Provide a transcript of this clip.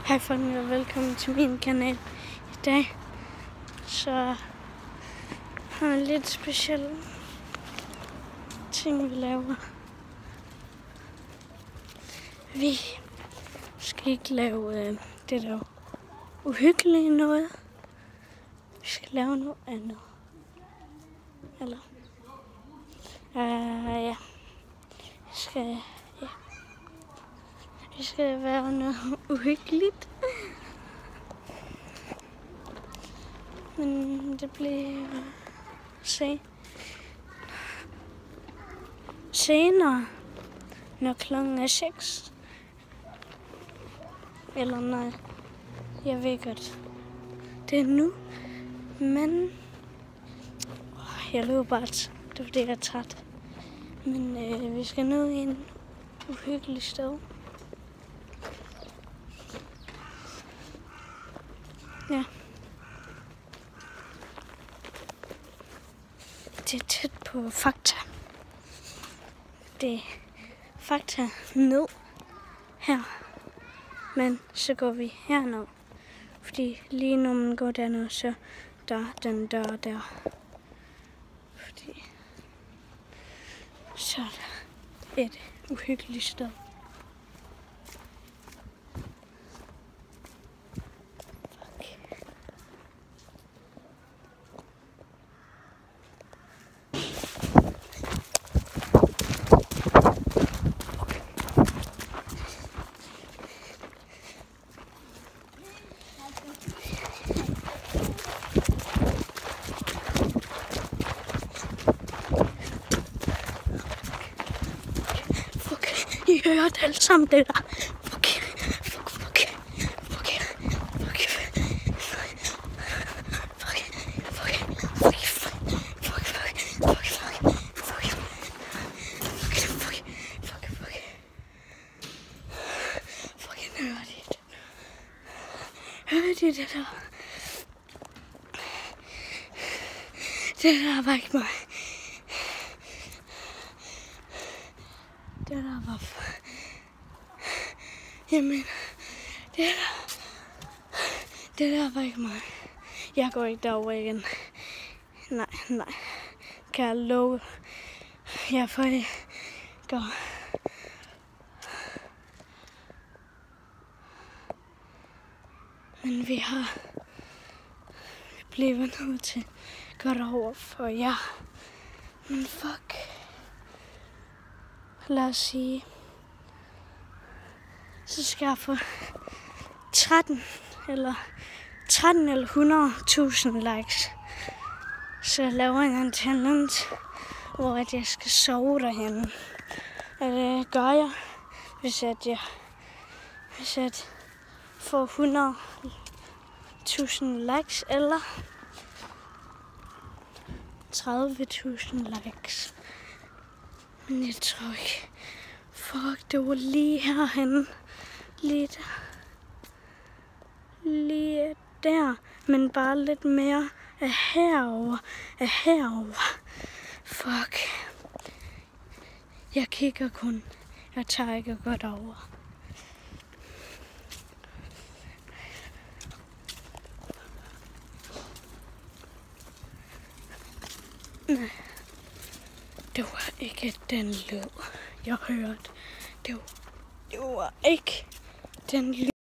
Hej folkene og velkommen til min kanal. I dag så har jeg lidt specielle ting, vi laver. Vi skal ikke lave det der uhyggelige noget. Vi skal lave noget andet. Eller? Ja. Det skal være noget uhyggeligt. Men det bliver senere, når klokken er 6. Eller nej, jeg ved godt. Det er nu, men jeg løber bare, det er fordi jeg er træt. Men vi skal ned i en uhyggelig sted. Ja. Det er tæt på Fakta. Det er Fakta ned her. Men så går vi herned. Fordi lige når man går derned, så der er den dør der. Fordi så er der et uhyggeligt sted. I hører det alt sammen, det der. Hører de det der? Det der var ikke mig. Det der var... Jamen, det der var ikke mig. Jeg går ikke derover igen. Nej. Kan jeg love? Jeg får det går. Men vi blevet nødt til at gå derover for jer. Men fuck. Lad os sige, så skal jeg få 13 eller 100.000 likes. Så jeg laver en challenge, hvor jeg skal sove derhenne. Og det gør jeg, hvis jeg får 100.000 likes eller 30.000 likes. Men jeg tror ikke. Fuck, det var lige herhenne. Lige der. Men bare lidt mere af herover. Fuck. Jeg kigger kun. Jeg tager ikke godt over. Nej. Det var ikke den lyd, jeg hørte. Det var ikke den lyd.